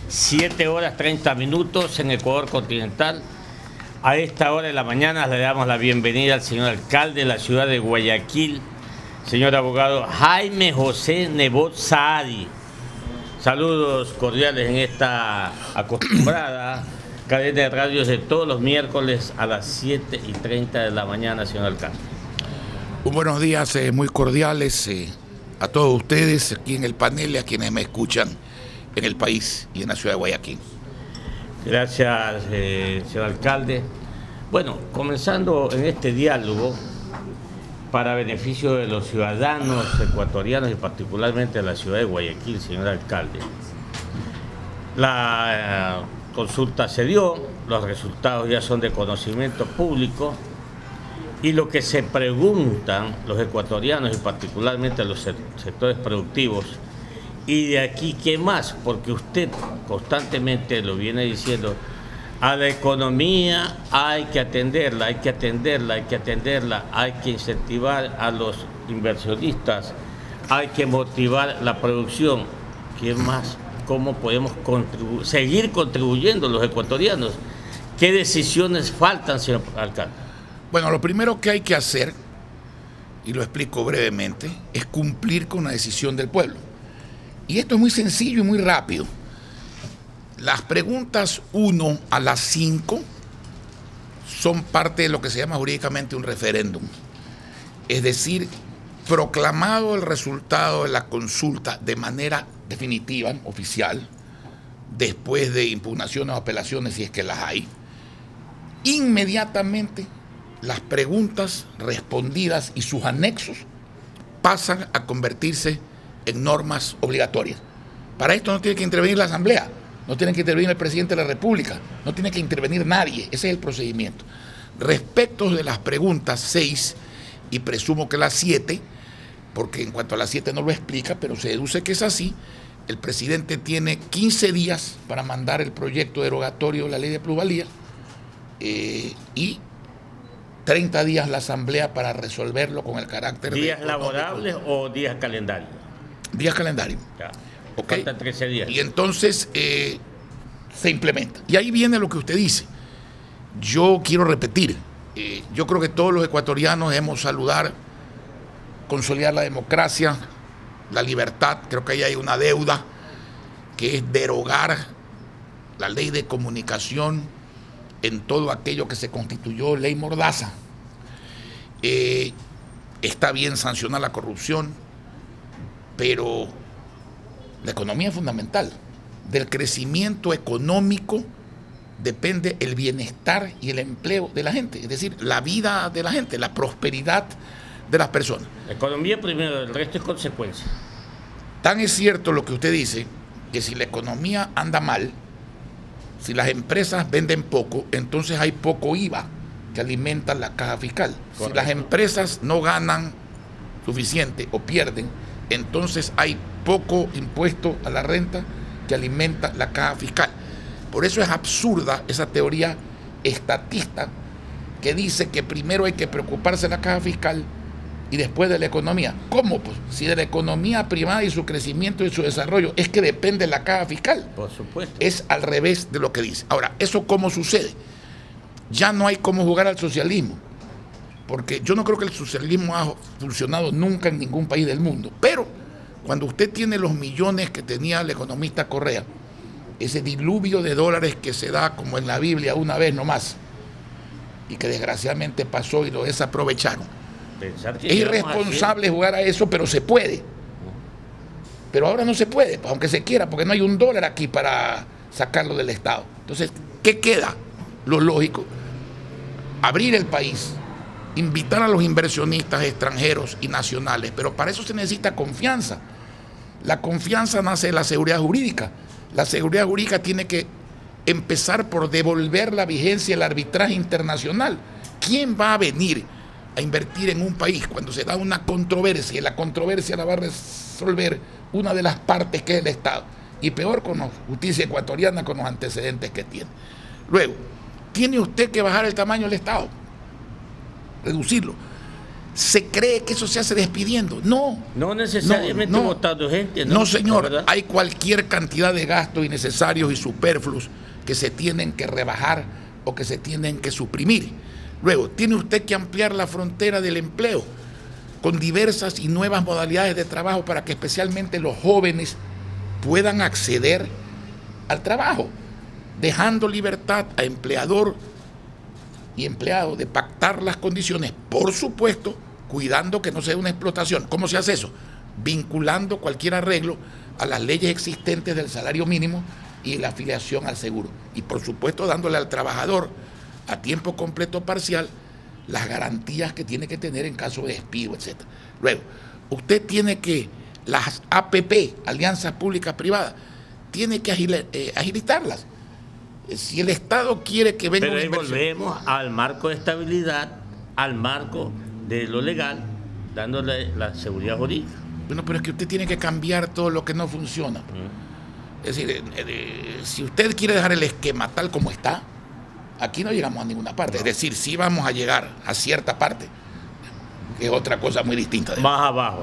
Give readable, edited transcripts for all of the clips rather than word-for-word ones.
7 horas 30 minutos en Ecuador continental. A esta hora de la mañana le damos la bienvenida al señor alcalde de la ciudad de Guayaquil, señor abogado Jaime José Nebot Saadi. Saludos cordiales en esta acostumbrada cadena de radios de todos los miércoles a las 7:30 de la mañana, señor alcalde. Buenos días, muy cordiales a todos ustedes aquí en el panel y a quienes me escuchan en el país y en la ciudad de Guayaquil. Gracias, señor alcalde. Bueno, comenzando en este diálogo para beneficio de los ciudadanos ecuatorianos y particularmente de la ciudad de Guayaquil, señor alcalde. La consulta se dio, los resultados ya son de conocimiento público y lo que se preguntan los ecuatorianos y particularmente los sectores productivos, y de aquí, ¿qué más? Porque usted constantemente lo viene diciendo, a la economía hay que atenderla, hay que atenderla, hay que atenderla, hay que incentivar a los inversionistas, hay que motivar la producción. ¿Qué más? ¿Cómo podemos seguir contribuyendo los ecuatorianos? ¿Qué decisiones faltan, señor alcalde? Bueno, lo primero que hay que hacer, y lo explico brevemente, es cumplir con la decisión del pueblo. Y esto es muy sencillo y muy rápido. Las preguntas 1 a las 5 son parte de lo que se llama jurídicamente un referéndum. Es decir, proclamado el resultado de la consulta de manera definitiva, oficial, después de impugnaciones o apelaciones, si es que las hay, inmediatamente las preguntas respondidas y sus anexos pasan a convertirse en normas obligatorias. Para esto no tiene que intervenir la Asamblea, no tiene que intervenir el presidente de la República, no tiene que intervenir nadie, ese es el procedimiento. Respecto de las preguntas 6 y presumo que las 7, porque en cuanto a las 7 no lo explica, pero se deduce que es así, el presidente tiene 15 días para mandar el proyecto derogatorio de la ley de plusvalía y 30 días la Asamblea para resolverlo con el carácter ¿Días laborables o días calendarios? Días calendarios. Ya. Okay. Faltan 13 días. Y entonces se implementa. Y ahí viene lo que usted dice. Yo quiero repetir, yo creo que todos los ecuatorianos debemos saludar, consolidar la democracia, la libertad. Creo que ahí hay una deuda que es derogar la ley de comunicación en todo aquello que se constituyó ley mordaza. Está bien sancionar la corrupción, pero la economía es fundamental. Del crecimiento económico depende el bienestar y el empleo de la gente, es decir, la vida de la gente, la prosperidad de las personas. La economía primero, el resto es consecuencia. Tan es cierto lo que usted dice, que si la economía anda mal, si las empresas venden poco, entonces hay poco IVA que alimenta la caja fiscal. Correcto. Si las empresas no ganan suficiente o pierden, entonces hay poco impuesto a la renta que alimenta la caja fiscal. Por eso es absurda esa teoría estatista que dice que primero hay que preocuparse de la caja fiscal y después de la economía. ¿Cómo? Pues si de la economía privada y su crecimiento y su desarrollo es que depende de la caja fiscal. Por supuesto. Es al revés de lo que dice. Ahora, ¿eso cómo sucede? Ya no hay cómo jugar al socialismo, porque yo no creo que el socialismo ha funcionado nunca en ningún país del mundo, pero cuando usted tiene los millones que tenía el economista Correa, ese diluvio de dólares que se da como en la Biblia una vez nomás, y que desgraciadamente pasó y lo desaprovecharon. Es irresponsable jugar a eso, pero se puede. Pero ahora no se puede, aunque se quiera, porque no hay un dólar aquí para sacarlo del Estado. Entonces, ¿qué queda? Lo lógico, abrir el país, invitar a los inversionistas extranjeros y nacionales, pero para eso se necesita confianza. La confianza nace de la seguridad jurídica. La seguridad jurídica tiene que empezar por devolver la vigencia del arbitraje internacional. ¿Quién va a venir a invertir en un país cuando se da una controversia y la controversia la va a resolver una de las partes que es el Estado? Y peor con la justicia ecuatoriana, con los antecedentes que tiene. Luego, tiene usted que bajar el tamaño del Estado, reducirlo. se cree que eso se hace despidiendo. No. No necesariamente votando gente. No, señor. Hay cualquier cantidad de gastos innecesarios y superfluos que se tienen que rebajar o que se tienen que suprimir. Luego, tiene usted que ampliar la frontera del empleo con diversas y nuevas modalidades de trabajo para que especialmente los jóvenes puedan acceder al trabajo, dejando libertad a empleador y empleado de pactar las condiciones, por supuesto, cuidando que no sea una explotación. ¿Cómo se hace eso? Vinculando cualquier arreglo a las leyes existentes del salario mínimo y la afiliación al seguro. Y por supuesto dándole al trabajador a tiempo completo o parcial las garantías que tiene que tener en caso de despido, etc. Luego, usted tiene que, las APP, Alianzas Públicas Privadas, tiene que agilitarlas. Si el Estado quiere que venga una inversión... Pero ahí volvemos al marco de estabilidad, al marco de lo legal, dándole la seguridad jurídica. Bueno, pero es que usted tiene que cambiar todo lo que no funciona. Es decir, si usted quiere dejar el esquema tal como está, aquí no llegamos a ninguna parte. Es decir, sí vamos a llegar a cierta parte, que es otra cosa muy distinta. Más abajo.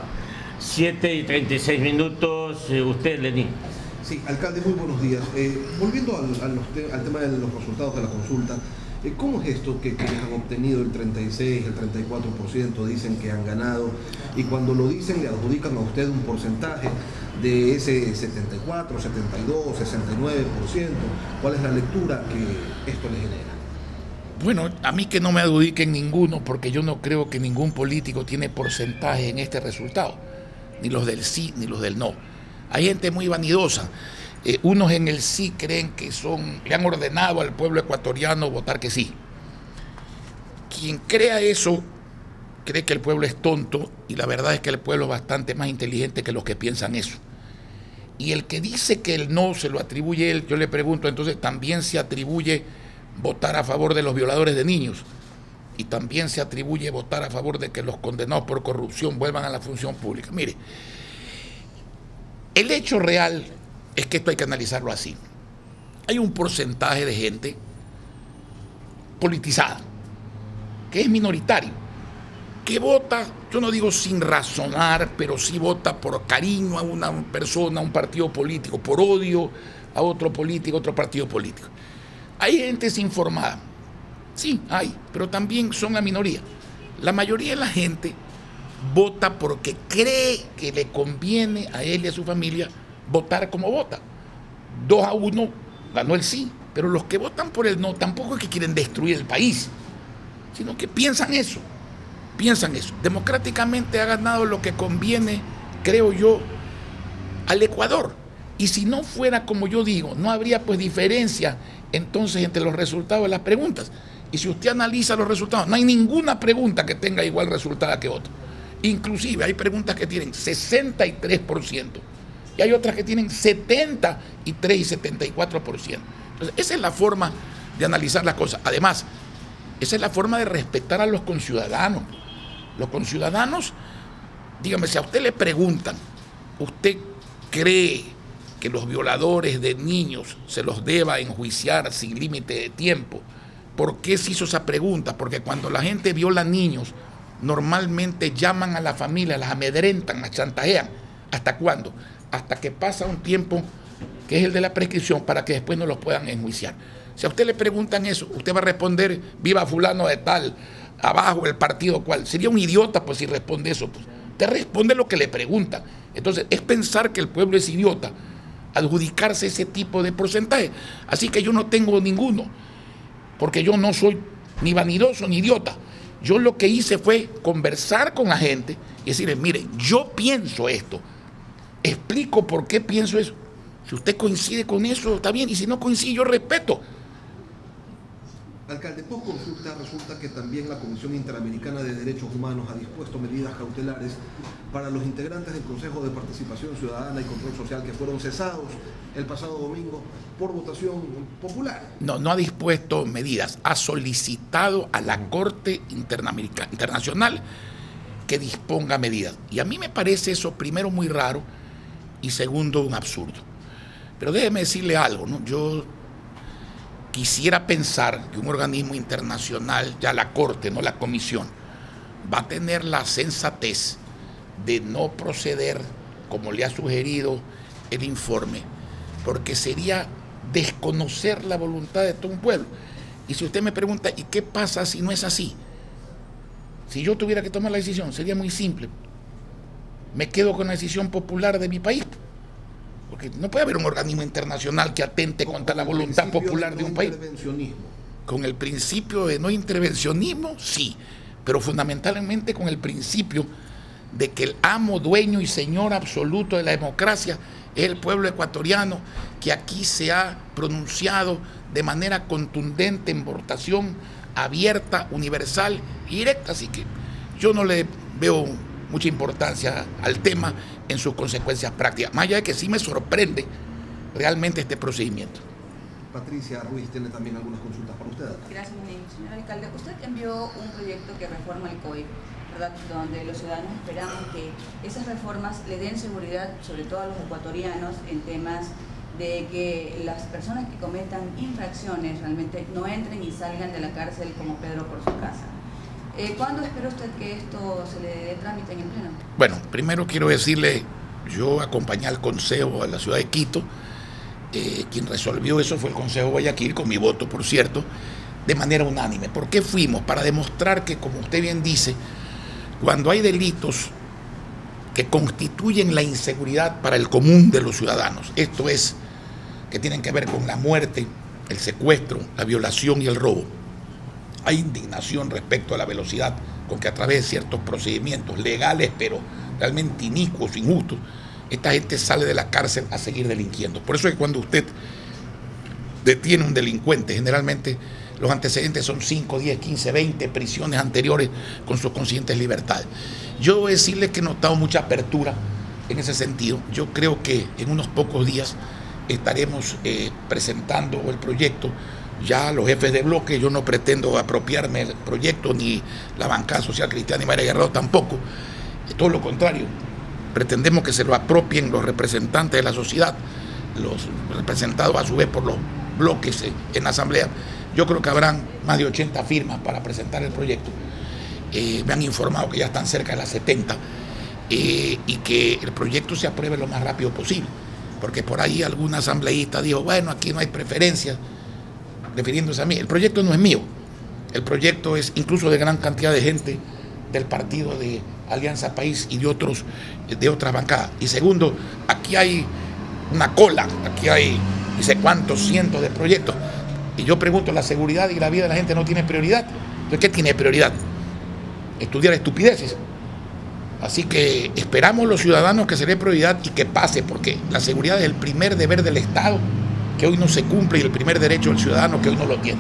7:36. Usted, Lenín. Sí, alcalde, muy buenos días. Volviendo al tema de los resultados de la consulta, ¿cómo es esto que quienes han obtenido el 36, el 34% dicen que han ganado, y cuando lo dicen le adjudican a usted un porcentaje de ese 74, 72, 69%? ¿Cuál es la lectura que esto le genera? Bueno, a mí que no me adjudiquen ninguno, porque yo no creo que ningún político tiene porcentaje en este resultado, ni los del sí ni los del no. Hay gente muy vanidosa. Unos en el sí creen que le han ordenado al pueblo ecuatoriano votar que sí. Quien crea eso cree que el pueblo es tonto, y la verdad es que el pueblo es bastante más inteligente que los que piensan eso. Y el que dice que el no se lo atribuye él, yo le pregunto, entonces también se atribuye votar a favor de los violadores de niños, y también se atribuye votar a favor de que los condenados por corrupción vuelvan a la función pública. Mire, el hecho real es que esto hay que analizarlo así. Hay un porcentaje de gente politizada, que es minoritario, que vota, yo no digo sin razonar, pero sí vota por cariño a una persona, a un partido político, por odio a otro político, a otro partido político. Hay gente desinformada, sí, hay, pero también son la minoría. La mayoría de la gente vota porque cree que le conviene a él y a su familia votar como vota. 2-1 ganó el sí, pero los que votan por el no tampoco es que quieren destruir el país, sino que piensan eso. Democráticamente ha ganado lo que conviene, creo yo, al Ecuador. Y si no fuera como yo digo, no habría pues diferencia entonces entre los resultados de las preguntas. Y si usted analiza los resultados, no hay ninguna pregunta que tenga igual resultado que otra. Inclusive hay preguntas que tienen 63% y hay otras que tienen 73 y 74%. Entonces, esa es la forma de analizar las cosas. Además, esa es la forma de respetar a los conciudadanos. Los conciudadanos, dígame, si a usted le preguntan, ¿usted cree que los violadores de niños se los deba enjuiciar sin límite de tiempo? ¿Por qué se hizo esa pregunta? Porque cuando la gente viola niños, normalmente llaman a la familia, las amedrentan, las chantajean. ¿Hasta cuándo? Hasta que pasa un tiempo que es el de la prescripción, para que después no los puedan enjuiciar. Si a usted le preguntan eso, usted va a responder, viva fulano de tal, abajo el partido cual. Sería un idiota pues si responde eso. Pues. Usted responde lo que le preguntan. Entonces es pensar que el pueblo es idiota, adjudicarse ese tipo de porcentaje. Así que yo no tengo ninguno, porque yo no soy ni vanidoso ni idiota. Yo lo que hice fue conversar con la gente y decirles, mire, yo pienso esto, explico por qué pienso eso. Si usted coincide con eso, está bien, y si no coincide, yo respeto. Alcalde, post consulta resulta que también la Comisión Interamericana de Derechos Humanos ha dispuesto medidas cautelares para los integrantes del Consejo de Participación Ciudadana y Control Social que fueron cesados el pasado domingo por votación popular. No ha dispuesto medidas, ha solicitado a la Corte Internacional que disponga medidas. Y a mí me parece eso, primero, muy raro y segundo, un absurdo. Pero déjeme decirle algo, ¿no? Yo quisiera pensar que un organismo internacional, ya la Corte, no la Comisión, va a tener la sensatez de no proceder como le ha sugerido el informe, porque sería desconocer la voluntad de todo un pueblo. Y si usted me pregunta, ¿y qué pasa si no es así? Si yo tuviera que tomar la decisión, sería muy simple. Me quedo con la decisión popular de mi país, porque no puede haber un organismo internacional que atente contra la voluntad popular de un país. Con el principio de no intervencionismo, sí, pero fundamentalmente con el principio de que el amo, dueño y señor absoluto de la democracia es el pueblo ecuatoriano, que aquí se ha pronunciado de manera contundente en votación abierta, universal y directa. Así que yo no le veo mucha importancia al tema en sus consecuencias prácticas, más allá de que sí me sorprende realmente este procedimiento. Patricia Ruiz tiene también algunas consultas para usted. Gracias, señor alcalde. Usted envió un proyecto que reforma el COI, ¿verdad?, donde los ciudadanos esperamos que esas reformas le den seguridad, sobre todo a los ecuatorianos, en temas de que las personas que cometan infracciones realmente no entren y salgan de la cárcel como Pedro por su casa. ¿Cuándo espera usted que esto se le dé trámite en el Pleno? Bueno, primero quiero decirle, yo acompañé al Consejo de la ciudad de Quito. Quien resolvió eso fue el Consejo de Guayaquil, con mi voto, por cierto, de manera unánime. ¿Por qué fuimos? Para demostrar que, como usted bien dice, cuando hay delitos que constituyen la inseguridad para el común de los ciudadanos, esto es, que tienen que ver con la muerte, el secuestro, la violación y el robo, hay indignación respecto a la velocidad con que a través de ciertos procedimientos legales, pero realmente inicuos, injustos, esta gente sale de la cárcel a seguir delinquiendo. Por eso es que cuando usted detiene a un delincuente, generalmente los antecedentes son 5, 10, 15, 20 prisiones anteriores con sus conscientes libertades. Yo debo decirle que he notado mucha apertura en ese sentido. Yo creo que en unos pocos días estaremos presentando el proyecto ya a los jefes de bloque. Yo no pretendo apropiarme del proyecto, ni la bancada social cristiana y María Guerrero tampoco. Todo lo contrario. Pretendemos que se lo apropien los representantes de la sociedad, los representados a su vez por los bloques en la asamblea. Yo creo que habrán más de 80 firmas para presentar el proyecto. Me han informado que ya están cerca de las 70 y que el proyecto se apruebe lo más rápido posible, porque por ahí algún asambleísta dijo, bueno, aquí no hay preferencias, refiriéndose a mí. El proyecto no es mío, el proyecto es incluso de gran cantidad de gente del partido de Alianza País y de otras bancadas. Y segundo, aquí hay una cola, aquí hay no sé cuántos cientos de proyectos. Y yo pregunto, ¿la seguridad y la vida de la gente no tiene prioridad? Entonces, ¿qué tiene prioridad? Estudiar estupideces. Así que esperamos los ciudadanos que se dé prioridad y que pase, porque la seguridad es el primer deber del Estado, que hoy no se cumple, y el primer derecho del ciudadano, que hoy no lo tiene.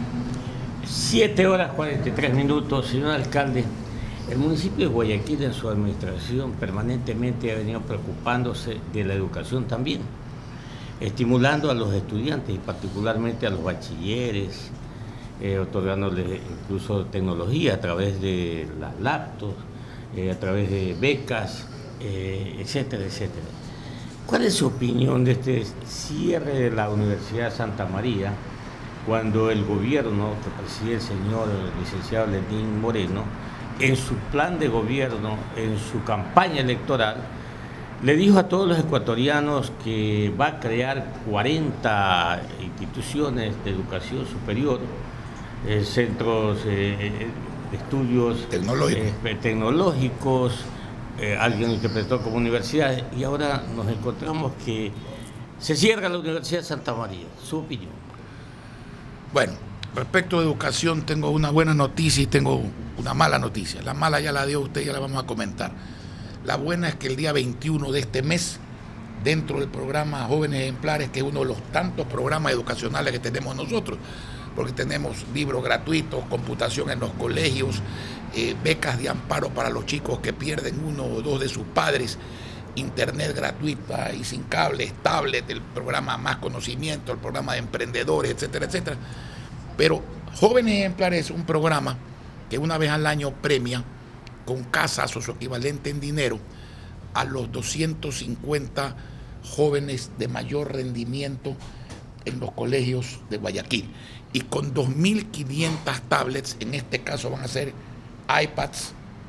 7:43, señor alcalde. El municipio de Guayaquil, en su administración, permanentemente ha venido preocupándose de la educación también, estimulando a los estudiantes y particularmente a los bachilleres, otorgándoles incluso tecnología a través de las laptops, a través de becas, etcétera, etcétera. ¿Cuál es su opinión de este cierre de la Universidad de Santa María, cuando el gobierno que preside el señor licenciado Lenín Moreno, en su plan de gobierno, en su campaña electoral, le dijo a todos los ecuatorianos que va a crear 40 instituciones de educación superior, centros de estudios tecnológicos, alguien lo interpretó como universidades, y ahora nos encontramos que se cierra la Universidad de Santa María? ¿Su opinión? Bueno, respecto a educación, tengo una buena noticia y tengo una mala noticia. La mala ya la dio usted, ya la vamos a comentar. La buena es que el día 21 de este mes, dentro del programa Jóvenes Ejemplares, que es uno de los tantos programas educacionales que tenemos nosotros, porque tenemos libros gratuitos, computación en los colegios, becas de amparo para los chicos que pierden uno o dos de sus padres, internet gratuita y sin cables, tablet, el programa Más Conocimiento, el programa de emprendedores, etcétera, etcétera. Pero Jóvenes Ejemplares es un programa que una vez al año premia con casas o su equivalente en dinero a los 250 jóvenes de mayor rendimiento en los colegios de Guayaquil. Y con 2.500 tablets, en este caso van a ser iPads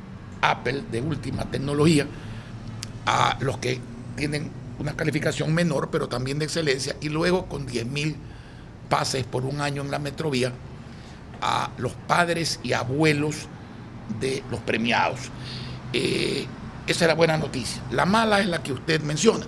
Apple de última tecnología, a los que tienen una calificación menor, pero también de excelencia, y luego con 10.000 pases por un año en la Metrovía a los padres y abuelos de los premiados. Esa es la buena noticia. La mala es la que usted menciona.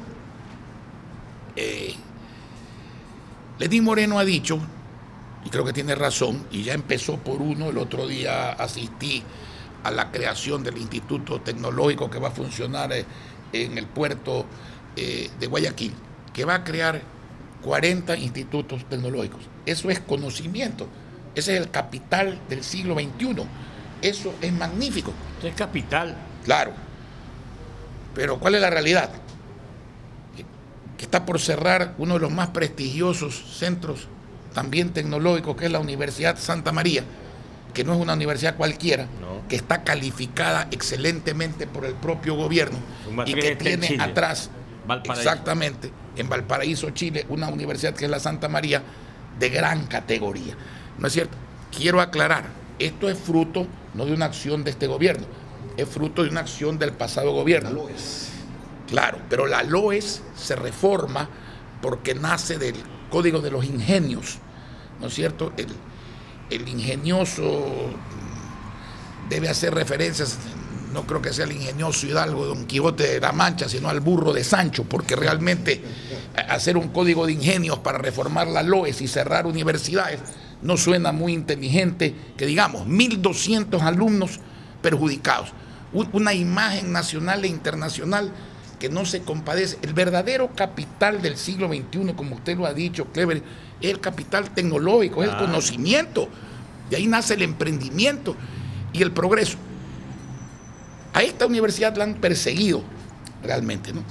Lenín Moreno ha dicho, y creo que tiene razón, y ya empezó por uno. El otro día asistí a la creación del Instituto Tecnológico que va a funcionar en el puerto de Guayaquil, que va a crear 40 institutos tecnológicos. Eso es conocimiento, ese es el capital del siglo XXI, eso es magnífico. Es capital. Claro, pero ¿cuál es la realidad? Que está por cerrar uno de los más prestigiosos centros también tecnológicos, que es la Universidad Santa María, que no es una universidad cualquiera, no, que está calificada excelentemente por el propio gobierno y que tiene atrás, exactamente, en Valparaíso, Chile, una universidad que es la Santa María de gran categoría. ¿No es cierto? Quiero aclarar, esto es fruto no de una acción de este gobierno, es fruto de una acción del pasado gobierno. La LOES. Claro, pero la LOES se reforma porque nace del Código de los Ingenios, ¿no es cierto? El ingenioso debe hacer referencias, no creo que sea el ingenioso Hidalgo, Don Quijote de la Mancha, sino al burro de Sancho, porque realmente hacer un código de ingenios para reformar la LOES y cerrar universidades no suena muy inteligente, que digamos, 1.200 alumnos perjudicados, una imagen nacional e internacional que no se compadece. El verdadero capital del siglo XXI, como usted lo ha dicho, Clever, es el capital tecnológico, es el conocimiento. De ahí nace el emprendimiento y el progreso. A esta universidad la han perseguido realmente, ¿no?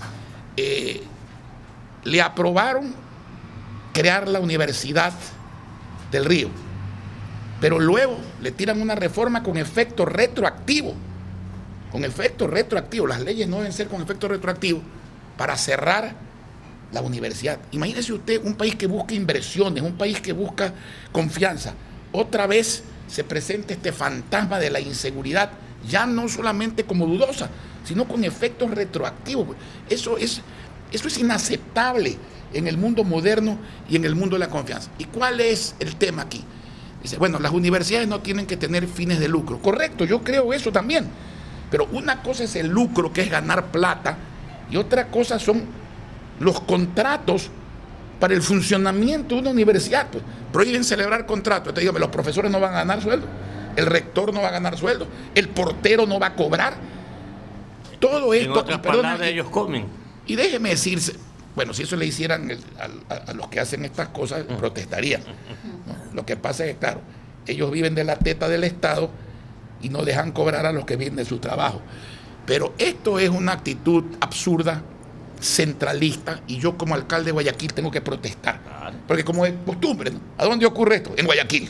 Le aprobaron crear la Universidad del Río, pero luego le tiran una reforma con efecto retroactivo. Con efecto retroactivo, las leyes no deben ser con efecto retroactivo para cerrar la universidad. Imagínese usted un país que busca inversiones, un país que busca confianza. Otra vez se presenta este fantasma de la inseguridad, ya no solamente como dudosa, sino con efectos retroactivos. Eso es inaceptable en el mundo moderno y en el mundo de la confianza. ¿Y cuál es el tema aquí? Dice, bueno, las universidades no tienen que tener fines de lucro. Correcto, yo creo eso también. Pero una cosa es el lucro, que es ganar plata, y otra cosa son los contratos para el funcionamiento de una universidad. Pues, prohíben celebrar contratos. Entonces, dígame, los profesores no van a ganar sueldo, el rector no va a ganar sueldo, el portero no va a cobrar. Todo esto... En otras palabras, ellos comen. Y déjeme decirse, bueno, si eso le hicieran a los que hacen estas cosas, protestarían, ¿no? Lo que pasa es que, claro, ellos viven de la teta del Estado y no dejan cobrar a los que viven de su trabajo. Pero esto es una actitud absurda, centralista, y yo como alcalde de Guayaquil tengo que protestar. Porque como es costumbre, ¿no? ¿A dónde ocurre esto? En Guayaquil.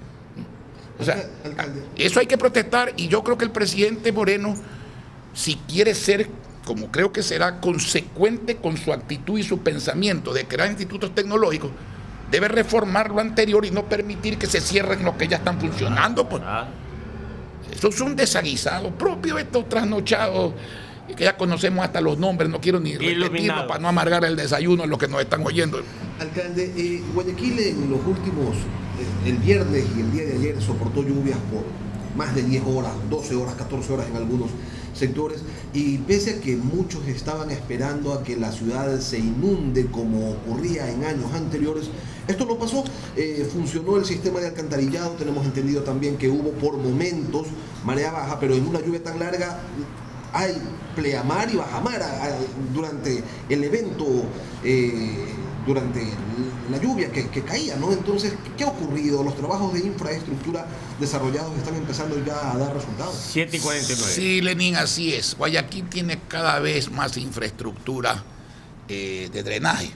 O sea, eso hay que protestar, y yo creo que el presidente Moreno, si quiere ser, como creo que será, consecuente con su actitud y su pensamiento de crear institutos tecnológicos, debe reformar lo anterior y no permitir que se cierren los que ya están funcionando. Pues. Eso es un desaguisado propio, estos trasnochados, que ya conocemos hasta los nombres, no quiero ni repetirlo para no amargar el desayuno a los que nos están oyendo. Alcalde, Guayaquil en los últimos, el viernes y el día de ayer soportó lluvias por más de 10 horas, 12 horas, 14 horas en algunos sectores, y pese a que muchos estaban esperando a que la ciudad se inunde como ocurría en años anteriores, esto no pasó. Funcionó el sistema de alcantarillado. Tenemos entendido también que hubo por momentos marea baja, pero en una lluvia tan larga hay pleamar y bajamar durante el evento, durante la lluvia que caía, ¿no? Entonces, ¿qué ha ocurrido? Los trabajos de infraestructura desarrollados están empezando ya a dar resultados. 7:49. Sí, Lenín, así es. Guayaquil tiene cada vez más infraestructura de drenaje,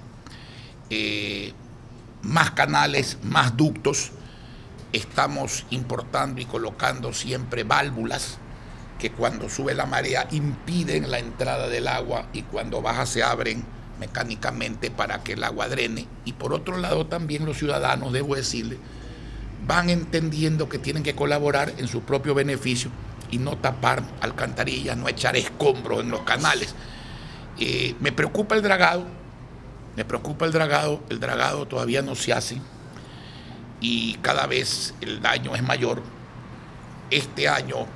más canales, más ductos. Estamos importando y colocando siempre válvulas que cuando sube la marea impiden la entrada del agua y cuando baja se abren mecánicamente para que el agua drene. Y por otro lado también los ciudadanos, debo decirle, van entendiendo que tienen que colaborar en su propio beneficio y no tapar alcantarillas, no echar escombros en los canales. Me preocupa el dragado, el dragado todavía no se hace y cada vez el daño es mayor. Este año,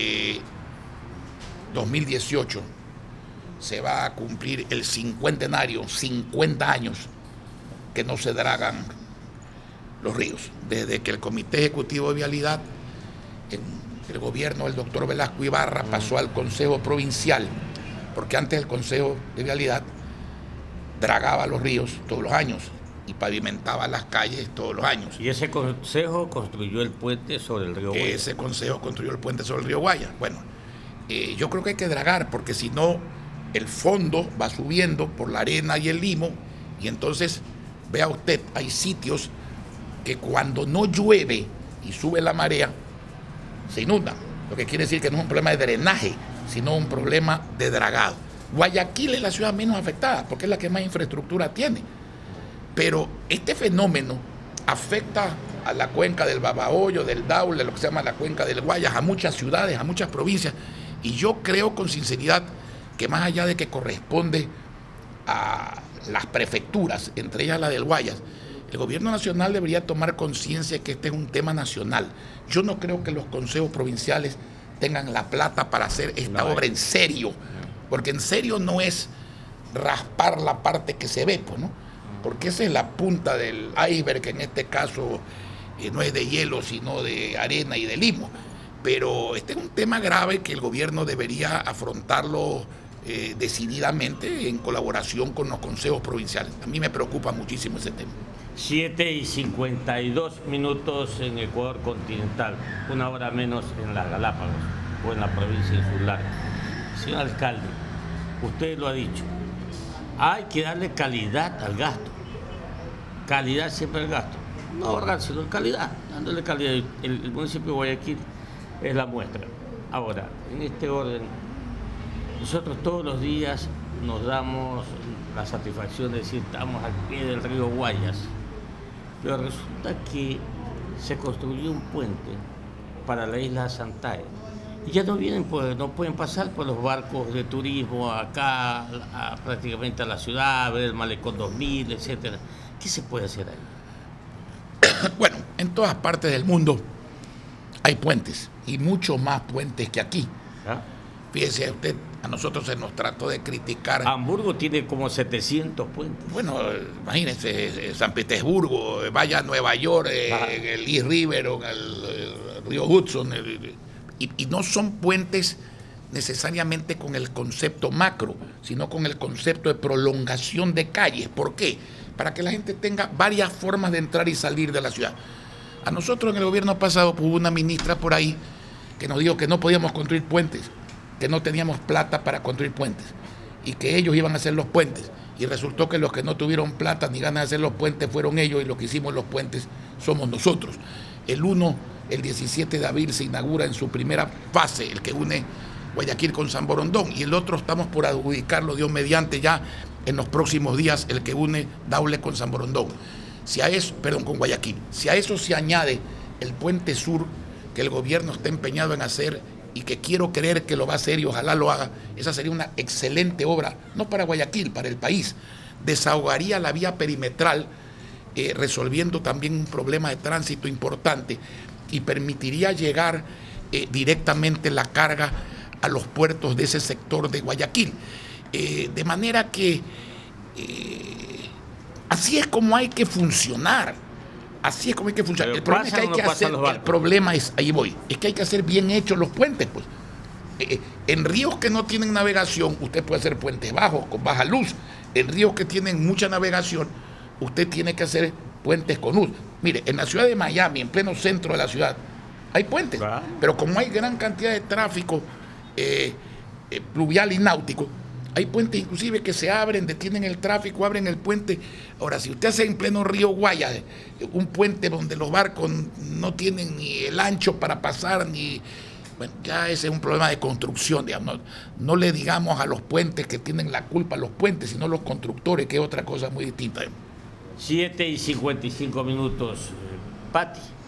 2018, se va a cumplir el cincuentenario, 50 años que no se dragan los ríos. Desde que el Comité Ejecutivo de Vialidad, el gobierno del doctor Velasco Ibarra, pasó al Consejo Provincial, porque antes el Consejo de Vialidad dragaba los ríos todos los años y pavimentaba las calles todos los años. Y ese consejo construyó el puente sobre el río Guaya. Ese consejo construyó el puente sobre el río Guaya. Bueno, yo creo que hay que dragar, porque si no, el fondo va subiendo por la arena y el limo, y entonces, vea usted, hay sitios que cuando no llueve y sube la marea, se inundan. Lo que quiere decir que no es un problema de drenaje, sino un problema de dragado. Guayaquil es la ciudad menos afectada, porque es la que más infraestructura tiene. Pero este fenómeno afecta a la cuenca del Babahoyo, del Daule, lo que se llama la cuenca del Guayas, a muchas ciudades, a muchas provincias. Y yo creo con sinceridad que más allá de que corresponde a las prefecturas, entre ellas la del Guayas, el gobierno nacional debería tomar conciencia de que este es un tema nacional. Yo no creo que los consejos provinciales tengan la plata para hacer esta obra en serio, porque en serio no es raspar la parte que se ve, pues, ¿no? Porque esa es la punta del iceberg, que en este caso no es de hielo, sino de arena y de limo. Pero este es un tema grave que el gobierno debería afrontarlo decididamente en colaboración con los consejos provinciales. A mí me preocupa muchísimo ese tema. 7:52 en Ecuador continental, 1 hora menos en las Galápagos o en la provincia insular. Señor alcalde, usted lo ha dicho, hay que darle calidad al gasto. Calidad siempre al gasto. No ahorrar, sino calidad, dándole calidad. El municipio de Guayaquil es la muestra. Ahora, en este orden, nosotros todos los días nos damos la satisfacción de decir estamos al pie del río Guayas, pero resulta que se construyó un puente para la isla de Santay y ya no vienen, no pueden pasar por los barcos de turismo acá prácticamente a la ciudad, a ver el Malecón 2000, etcétera. ¿Qué se puede hacer ahí? Bueno, en todas partes del mundo hay puentes y muchos más puentes que aquí. ¿Ah? Fíjese usted, a nosotros se nos trató de criticar. Hamburgo tiene como 700 puentes. Bueno, imagínense, San Petersburgo, vaya a Nueva York, el East River, el río Hudson, y no son puentes necesariamente con el concepto macro, sino con el concepto de prolongación de calles. ¿Por qué? Para que la gente tenga varias formas de entrar y salir de la ciudad. A nosotros en el gobierno pasado hubo una ministra por ahí que nos dijo que no podíamos construir puentes, que no teníamos plata para construir puentes y que ellos iban a hacer los puentes. Y resultó que los que no tuvieron plata ni ganas de hacer los puentes fueron ellos, y los que hicimos los puentes somos nosotros. El 17 de abril se inaugura en su primera fase, el que une Guayaquil con San Borondón, y el otro estamos por adjudicarlo, Dios mediante, ya en los próximos días, el que une Daule con San Borondón. Con Guayaquil. Si a eso se añade el puente sur, que el gobierno está empeñado en hacer y que quiero creer que lo va a hacer y ojalá lo haga, esa sería una excelente obra, no para Guayaquil, para el país. Desahogaría la vía perimetral, resolviendo también un problema de tránsito importante, y permitiría llegar directamente la carga a los puertos de ese sector de Guayaquil. De manera que así es como hay que funcionar. Así es como hay que funcionar. El problema es que hay que hacer, el problema es, ahí voy, es que hay que hacer bien hechos los puentes, pues. En ríos que no tienen navegación, usted puede hacer puentes bajos, con baja luz. En ríos que tienen mucha navegación, usted tiene que hacer puentes con luz. Mire, en la ciudad de Miami, en pleno centro de la ciudad, hay puentes, pero como hay gran cantidad de tráfico pluvial y náutico, hay puentes inclusive que se abren, detienen el tráfico, abren el puente. Ahora, si usted hace en pleno río Guayas un puente donde los barcos no tienen ni el ancho para pasar, ni... Bueno, ya ese es un problema de construcción, digamos. No le digamos a los puentes que tienen la culpa los puentes, sino los constructores, que es otra cosa muy distinta. 7:55. Pati.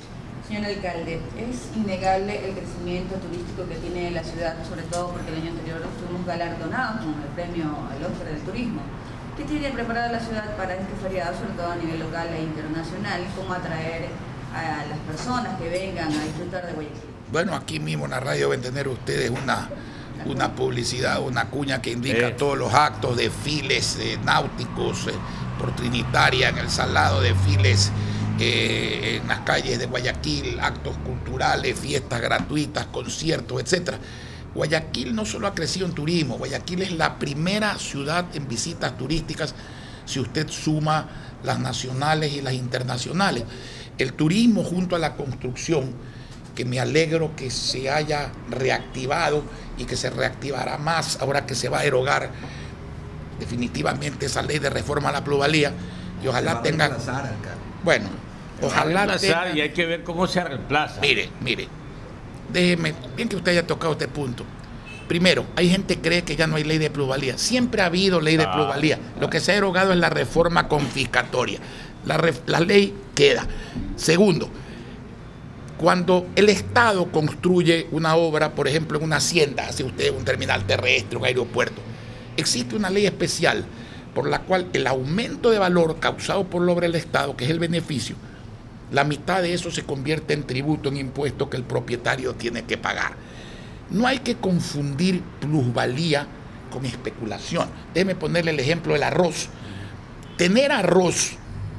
Señor alcalde, es innegable el crecimiento turístico que tiene la ciudad, sobre todo porque el año anterior fuimos galardonados con el premio al Oscar del Turismo. ¿Qué tiene preparada la ciudad para este feriado, sobre todo a nivel local e internacional? ¿Cómo atraer a las personas que vengan a disfrutar de Guayaquil? Bueno, aquí mismo en la radio deben tener ustedes una publicidad, una cuña que indica todos los actos, desfiles náuticos por Trinitaria, en el Salado, desfiles en las calles de Guayaquil, actos culturales, fiestas gratuitas, conciertos, etcétera. Guayaquil no solo ha crecido en turismo, Guayaquil es la primera ciudad en visitas turísticas si usted suma las nacionales y las internacionales. El turismo junto a la construcción, que me alegro que se haya reactivado y que se reactivará más ahora que se va a erogar definitivamente esa ley de reforma a la plusvalía, y ojalá tenga... Bueno, ojalá tenga... Y hay que ver cómo se reemplaza. Mire, déjeme, bien que usted haya tocado este punto. Primero, hay gente que cree que ya no hay ley de plusvalía. Siempre ha habido ley de plusvalía. Lo que se ha erogado es la reforma confiscatoria. La ley queda. Segundo, cuando el Estado construye una obra, por ejemplo, en una hacienda, hace usted un terminal terrestre, un aeropuerto, existe una ley especial por la cual el aumento de valor causado por la obra del Estado, que es el beneficio, la mitad de eso se convierte en tributo, en impuesto que el propietario tiene que pagar. No hay que confundir plusvalía con especulación. Déjeme ponerle el ejemplo del arroz. Tener arroz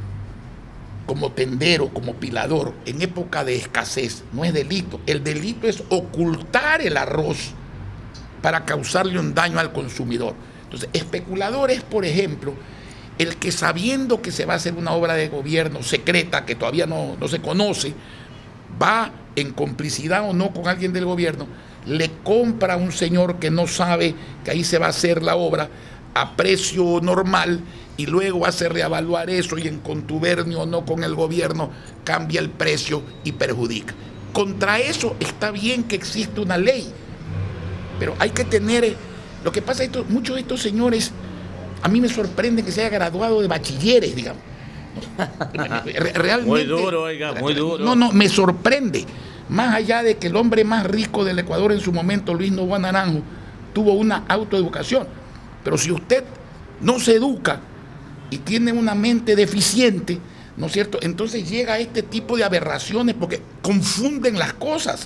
como tendero, como pilador, en época de escasez, no es delito. El delito es ocultar el arroz para causarle un daño al consumidor. Entonces, especulador es, por ejemplo, el que sabiendo que se va a hacer una obra de gobierno secreta, que todavía no se conoce, va en complicidad o no con alguien del gobierno, le compra a un señor que no sabe que ahí se va a hacer la obra a precio normal, y luego hace reevaluar eso y en contubernio o no con el gobierno cambia el precio y perjudica. Contra eso está bien que existe una ley, pero hay que tener... Lo que pasa es que muchos de estos señores, a mí me sorprende que se haya graduado de bachilleres, digamos. Realmente, muy duro, oiga, muy duro. No, me sorprende. Más allá de que el hombre más rico del Ecuador en su momento, Luis Novoa Naranjo, tuvo una autoeducación. Pero si usted no se educa y tiene una mente deficiente, ¿no es cierto? Entonces llega a este tipo de aberraciones porque confunden las cosas.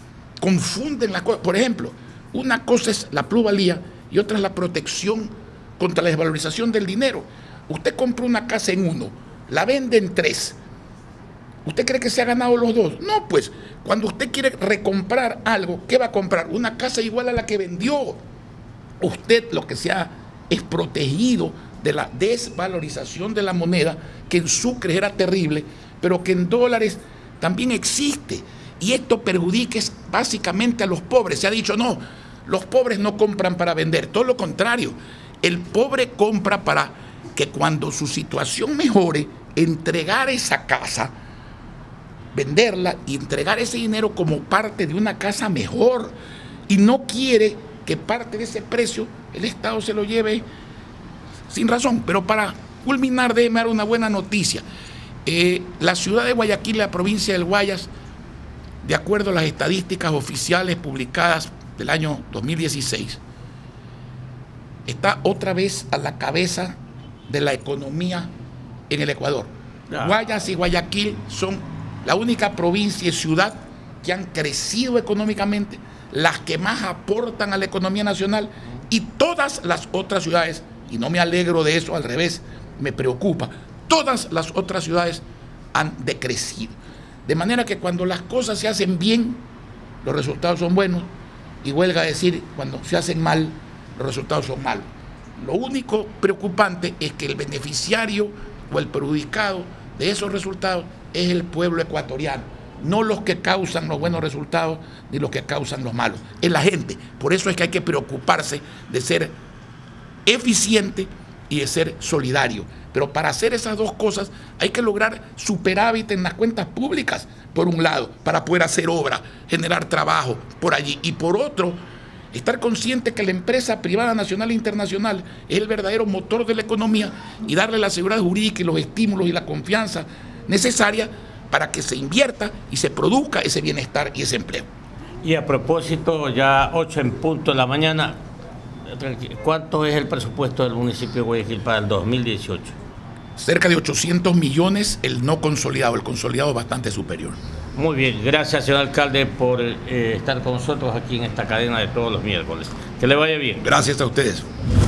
Por ejemplo, una cosa es la plusvalía y otra es la protección contra la desvalorización del dinero. Usted compra una casa en 1, la vende en 3. ¿Usted cree que se ha ganado los 2? No, pues, cuando usted quiere recomprar algo, ¿qué va a comprar? Una casa igual a la que vendió. Usted lo que se ha es protegido de la desvalorización de la moneda, que en sucres era terrible, pero que en dólares también existe. Y esto perjudica básicamente a los pobres. Se ha dicho, no, los pobres no compran para vender. Todo lo contrario, el pobre compra para que cuando su situación mejore, entregar esa casa, venderla y entregar ese dinero como parte de una casa mejor. Y no quiere que parte de ese precio el Estado se lo lleve sin razón. Pero para culminar, déjeme dar una buena noticia. La ciudad de Guayaquil, la provincia del Guayas, de acuerdo a las estadísticas oficiales publicadas del año 2016, está otra vez a la cabeza de la economía en el Ecuador. Guayas y Guayaquil son la única provincia y ciudad que han crecido económicamente, las que más aportan a la economía nacional, y todas las otras ciudades, y no me alegro de eso, al revés, me preocupa, todas las otras ciudades han decrecido. De manera que cuando las cosas se hacen bien, los resultados son buenos, y huelga decir, cuando se hacen mal, los resultados son malos. Lo único preocupante es que el beneficiario o el perjudicado de esos resultados es el pueblo ecuatoriano, no los que causan los buenos resultados ni los que causan los malos, es la gente. Por eso es que hay que preocuparse de ser eficiente y de ser solidario. Pero para hacer esas dos cosas hay que lograr superávit en las cuentas públicas, por un lado, para poder hacer obra, generar trabajo por allí, y por otro, estar consciente que la empresa privada nacional e internacional es el verdadero motor de la economía, y darle la seguridad jurídica y los estímulos y la confianza necesaria para que se invierta y se produzca ese bienestar y ese empleo. Y a propósito, ya 8 en punto de la mañana, ¿cuánto es el presupuesto del municipio de Guayaquil para el 2018? Cerca de 800 millones el no consolidado, el consolidado es bastante superior. Muy bien, gracias señor alcalde por estar con nosotros aquí en esta cadena de todos los miércoles. Que le vaya bien. Gracias a ustedes.